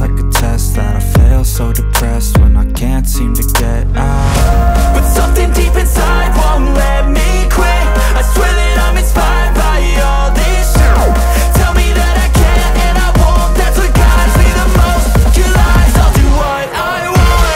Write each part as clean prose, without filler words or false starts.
like a test that I fail, so depressed when I can't seem to get out. But something deep inside won't let me quit. I swear that I'm inspired by all this shit. Tell me that I can't and I won't. That's what guides me the most. Your lies, I'll do what I want.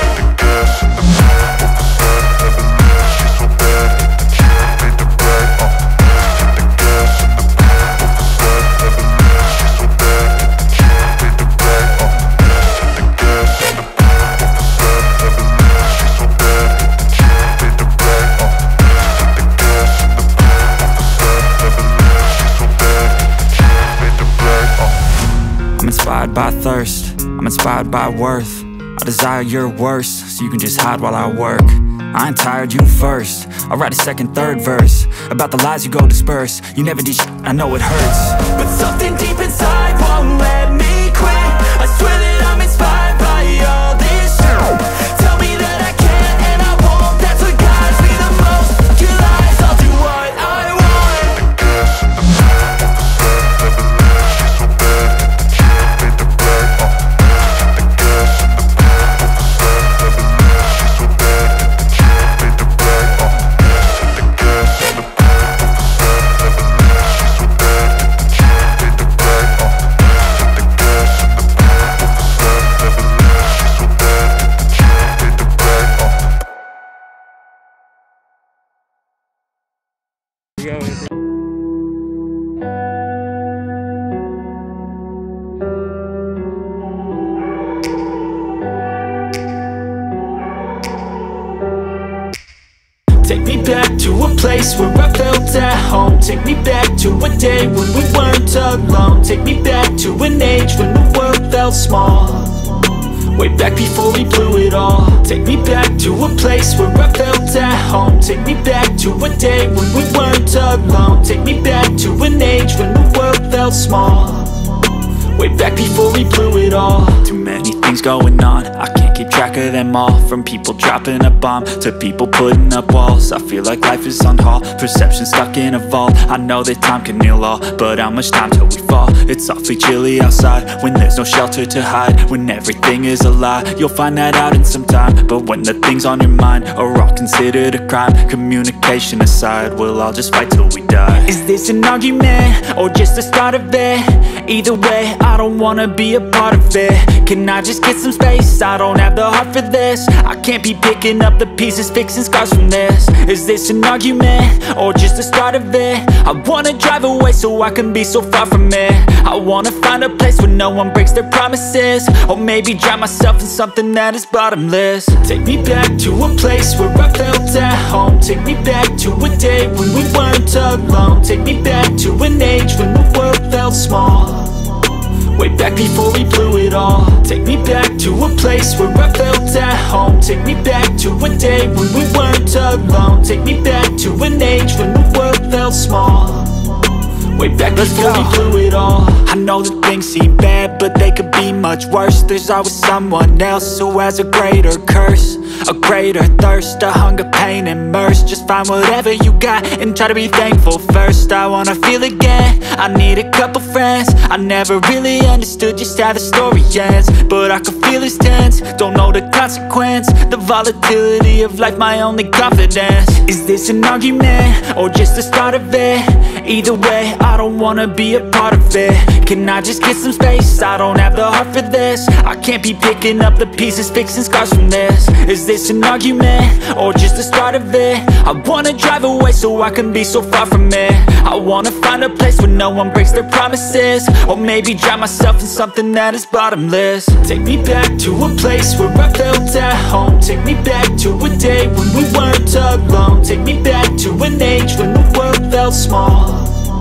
I'm inspired by thirst, I'm inspired by worth. I desire your worst, so you can just hide while I work. I ain't tired, you first. I'll write a second, third verse about the lies you go disperse. You never did shit, I know it hurts. But something deep inside won't let me quit. I swear that I'm inspired by all this shit. Tell me that I can't and I won't. That's what guides me the most. Your lies, I'll do what I want. Take me back to a place where I felt at home. Take me back to a day when we weren't alone. Take me back to an age when the world felt small. Way back before we blew it all. Take me back to a place where I felt at home. Take me back to a day when we weren't alone. Take me back to an age when the world felt small. Way back before we blew it all. Too many things going on, I can't keep track of them all. From people dropping a bomb to people putting up walls. I feel like life is on hold, perception stuck in a vault. I know that time can heal all, but how much time till we fall? It's awfully chilly outside when there's no shelter to hide. When everything is a lie, you'll find that out in some time. But when the things on your mind are all considered a crime, communication aside, we'll all just fight till we die. Is this an argument or just the start of it? Either way, I don't wanna be a part of it. Can I just get some space? I don't have the heart for this. I can't be picking up the pieces, fixing scars from this. Is this an argument or just the start of it? I wanna drive away so I can be so far from it. I wanna find a place where no one breaks their promises. Or maybe drown myself in something that is bottomless. Take me back to a place where I felt at home. Take me back to a day when we weren't alone. Take me back to an age when the world felt small. Way back before we blew it all. Take me back to a place where I felt at home. Take me back to a day when we weren't alone. Take me back to an age when the world felt small. Way back before we blew it all. I know that things seem bad, but they could be much worse. There's always someone else who has a greater curse, a greater thirst, a hunger, pain, and mercy. Just find whatever you got and try to be thankful first. I wanna feel again, I need a couple friends. I never really understood just how the story ends, but I can feel it's tense, don't know the consequence. The volatility of life, my only confidence. Is this an argument or just the start of it? Either way, I don't wanna be a part of it. Can I just get some space? I don't have the heart for this. I can't be picking up the pieces, fixing scars from this. Is this an argument or just the start of it? I wanna drive away so I can be so far from it. I wanna find a place where no one breaks their promises. Or maybe drown myself in something that is bottomless. Take me back to a place where I felt at home. Take me back to a day when we weren't alone. Take me back to an age when the world felt small.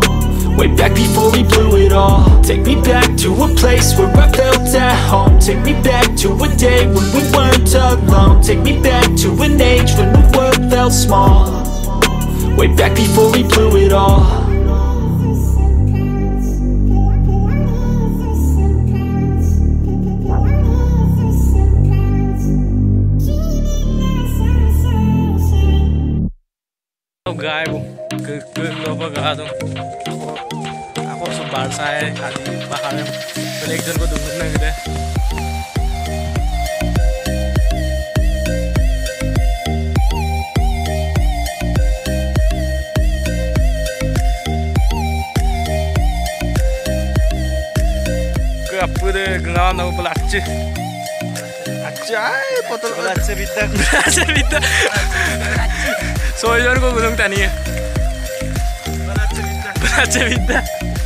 Way back before we blew it all. Take me back to a place where I felt at home. Take me back to a day when we weren't alone. Take me back to an age when the world felt small. Way back before we blew it all. गाय लोगों aku sembar saya hari bahannya balik dan kudu nengde ngawam na pelatce. Acai, potol Pelatce bita. Pelatce bita. Soalnya ko gunung tani. Pelatce bita.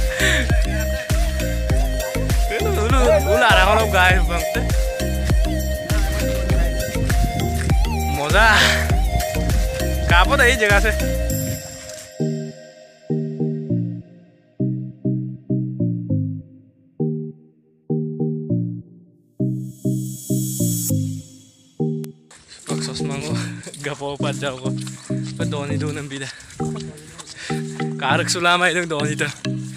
Lu lara kalau guys bang. Moza. Kapo dah ini jaga se. Paksos mango, gapo pada ko. Padoni doon ang bida. Karak sulama itong doon ito.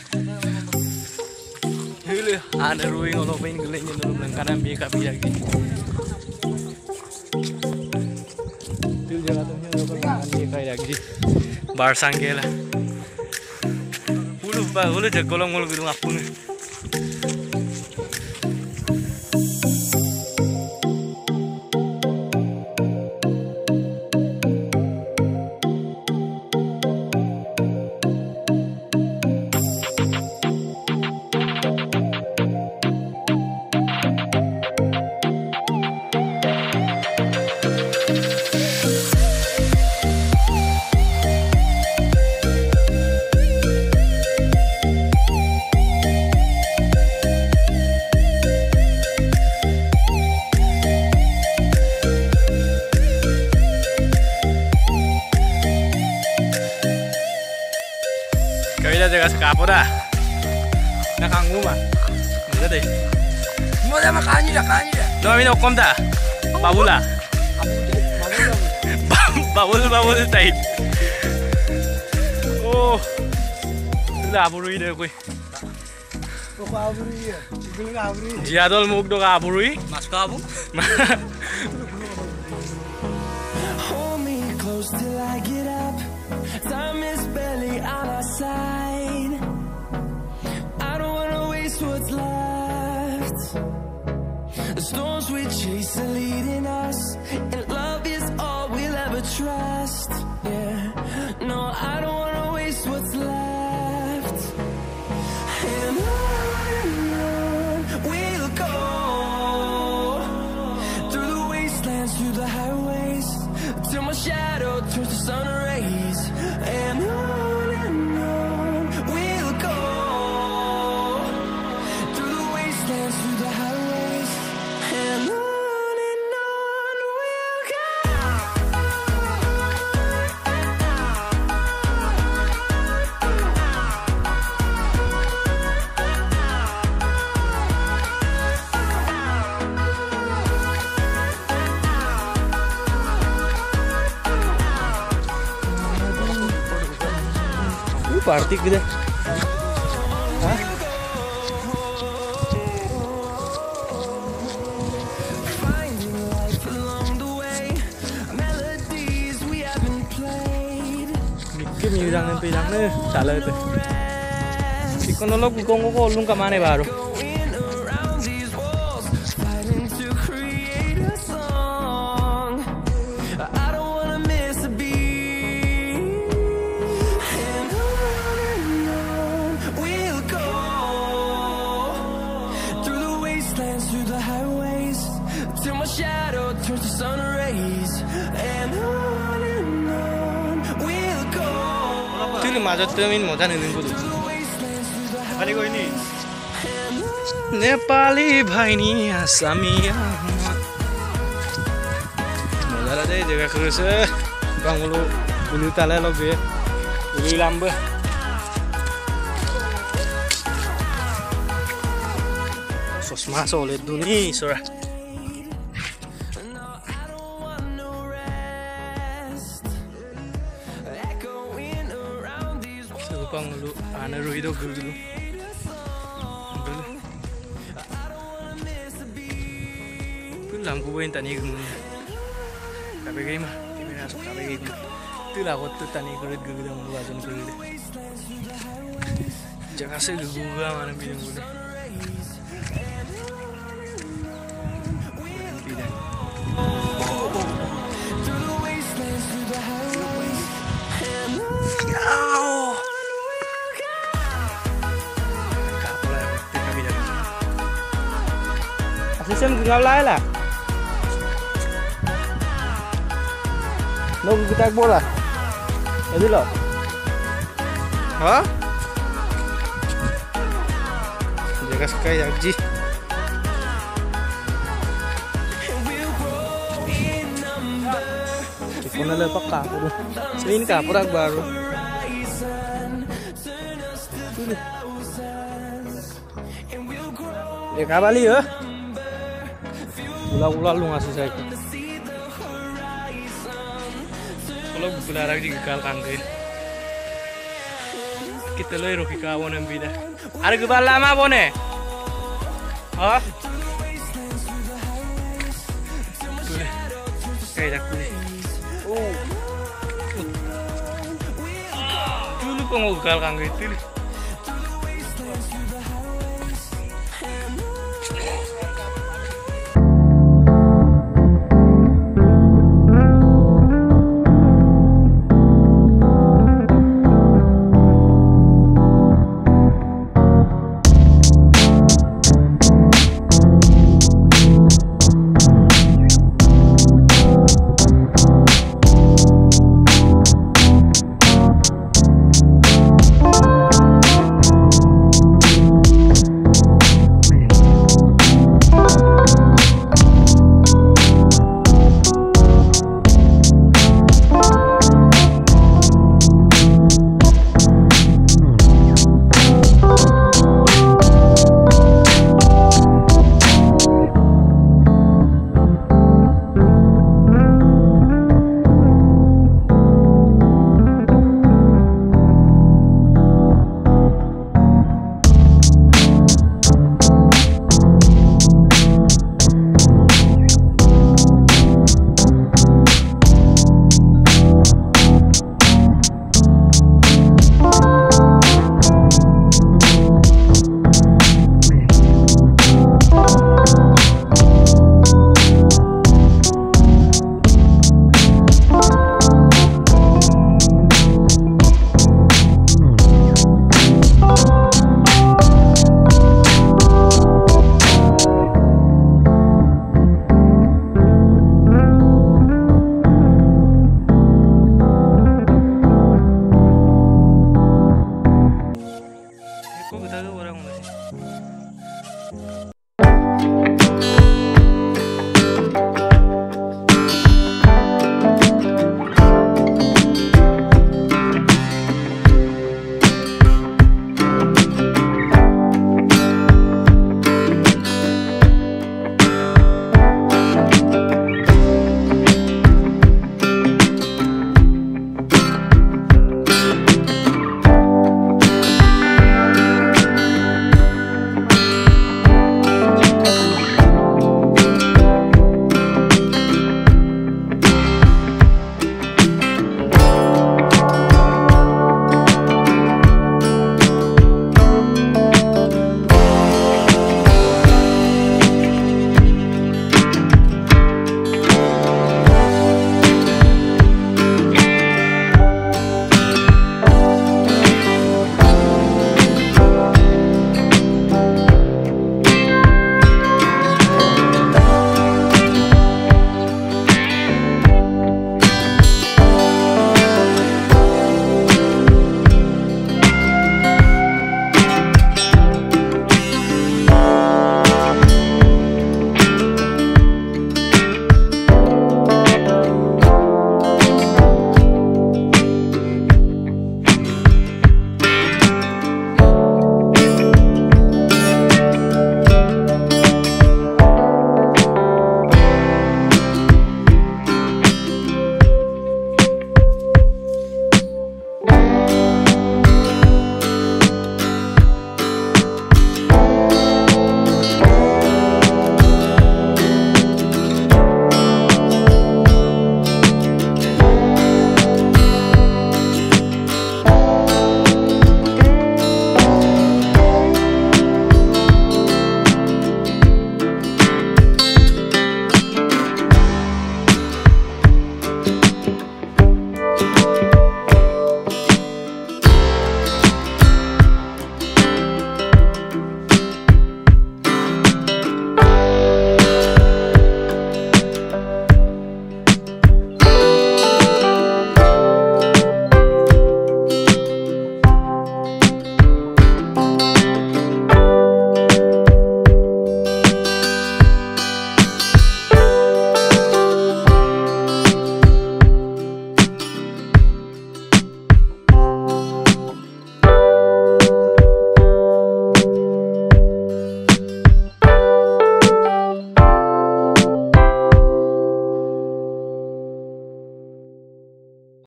Huli, ana ruing olo pain gulen yung nulong ng kanang bika biyagi. Til jaga to nyo nulong ng bika biyagi. Bar sanggela. Hulu jagolong ngol gudung apun. Jaga sekapo dah. Nakanggu mah. Mana deh? Mau sama kanyi dah. No ini okom dah. Babula. Babul tai. Oh. Sudah aburui deh kui. Kok aburui ya? Gulung aburui. Jadol muk dong aburui. Mas kamu? Hold me close till I get up. Time is barely on our side. I don't wanna waste what's left. The storms we chase are leading us, and love is all we'll ever trust. Yeah, no, I don't wanna waste what's left. And on we'll go, through the wastelands, through the highways, till my shadow turns to sun rays. And on we'll go, through the wastelands, through the highways. And on we'll go. Party gitu. Hah? Mikir mirang nih, salah itu. Ikonolog kong lung kamane baru. Through the highways, till my shadow turns to sun rays. And on we'll go. Tuh majo temin mau jalan nunggu tuh. Kali kau ini. Nepali bhai ni Asami mau jalan deh jaga kerus. Bang ulu tala lo gue, ulu lambe. Sos masuk oleh dunia, sora. Sepang lu, anak lu itu gul dulu. Gul lampu bayin tani gul. Kape gay mah, kape masuk kape gay gul. Tu lah waktu tani gul gul dah mulu ajan gul. Jangan segugah mana bilang gul. sem ngalai lah. Nunggu kita bola. Jadi loh. Hah? Jaga sekali Ji. Kona lepak ka. Selain ka produk baru. Ya kabali ya. Ulah-ulah lu ngasih saya. Kalau bulan lagi gagal kangge. Kita lo roki kawon yang beda. Ada gebal lama bone. Hah? Kayak aku. Dulu kok gagal kangge itu.